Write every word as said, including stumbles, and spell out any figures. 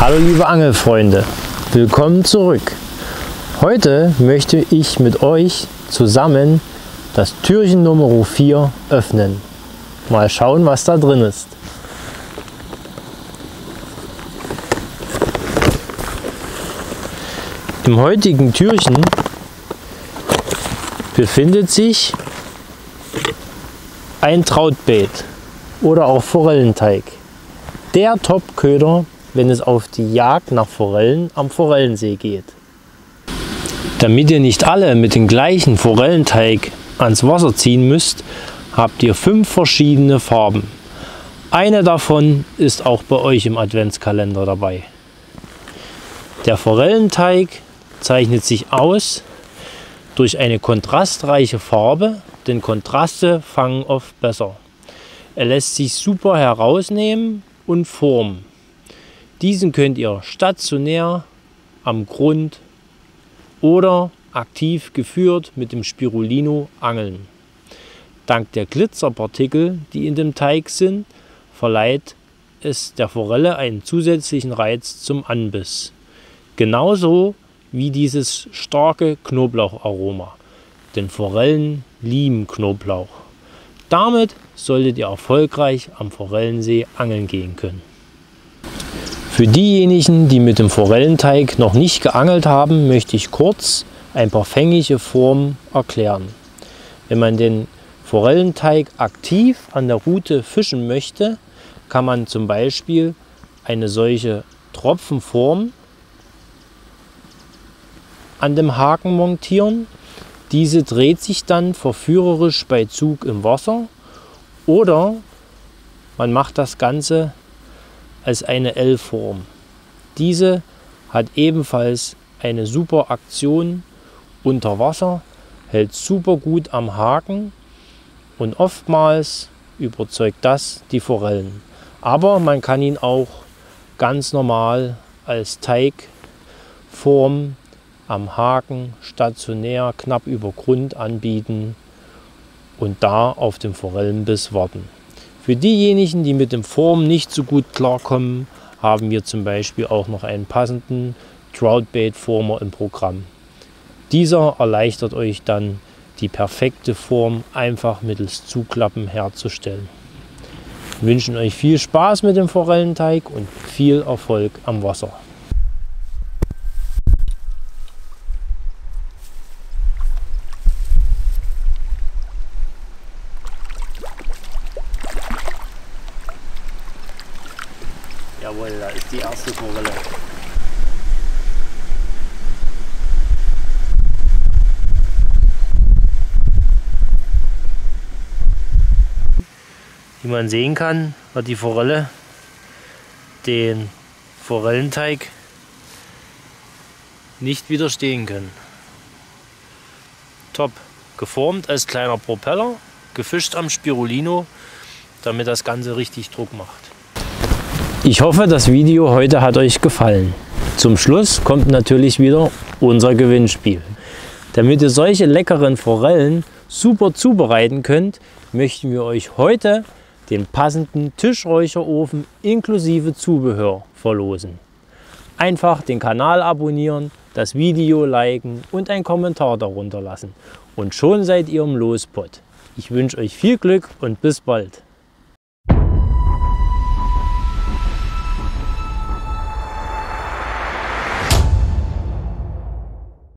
Hallo liebe Angelfreunde, willkommen zurück. Heute möchte ich mit euch zusammen das Türchen Nummer vier öffnen. Mal schauen, was da drin ist. Im heutigen Türchen befindet sich ein Trautbait oder auch Forellenteig. Der Top-Köder, wenn es auf die Jagd nach Forellen am Forellensee geht. Damit ihr nicht alle mit dem gleichen Forellenteig ans Wasser ziehen müsst, habt ihr fünf verschiedene Farben. Eine davon ist auch bei euch im Adventskalender dabei. Der Forellenteig zeichnet sich aus durch eine kontrastreiche Farbe, denn Kontraste fangen oft besser. Er lässt sich super herausnehmen und formen. Diesen könnt ihr stationär am Grund oder aktiv geführt mit dem Spirulino angeln. Dank der Glitzerpartikel, die in dem Teig sind, verleiht es der Forelle einen zusätzlichen Reiz zum Anbiss. Genauso wie dieses starke Knoblaucharoma, denn Forellen lieben Knoblauch. Damit solltet ihr erfolgreich am Forellensee angeln gehen können. Für diejenigen, die mit dem Forellenteig noch nicht geangelt haben, möchte ich kurz ein paar fängige Formen erklären. Wenn man den Forellenteig aktiv an der Rute fischen möchte, kann man zum Beispiel eine solche Tropfenform an dem Haken montieren. Diese dreht sich dann verführerisch bei Zug im Wasser, oder man macht das Ganze als eine L-Form. Diese hat ebenfalls eine super Aktion unter Wasser, hält super gut am Haken und oftmals überzeugt das die Forellen. Aber man kann ihn auch ganz normal als Teigform am Haken stationär knapp über Grund anbieten und da auf den Forellenbiss warten. Für diejenigen, die mit den Formen nicht so gut klarkommen, haben wir zum Beispiel auch noch einen passenden Troutbait-Former im Programm. Dieser erleichtert euch dann, die perfekte Form einfach mittels Zuklappen herzustellen. Wir wünschen euch viel Spaß mit dem Forellenteig und viel Erfolg am Wasser. Jawohl, da ist die erste Forelle. Wie man sehen kann, hat die Forelle den Forellenteig nicht widerstehen können. Top geformt als kleiner Propeller, gefischt am Spirulino, damit das Ganze richtig Druck macht. Ich hoffe, das Video heute hat euch gefallen. Zum Schluss kommt natürlich wieder unser Gewinnspiel. Damit ihr solche leckeren Forellen super zubereiten könnt, möchten wir euch heute den passenden Tischräucherofen inklusive Zubehör verlosen. Einfach den Kanal abonnieren, das Video liken und einen Kommentar darunter lassen. Und schon seid ihr im Lospot. Ich wünsche euch viel Glück und bis bald.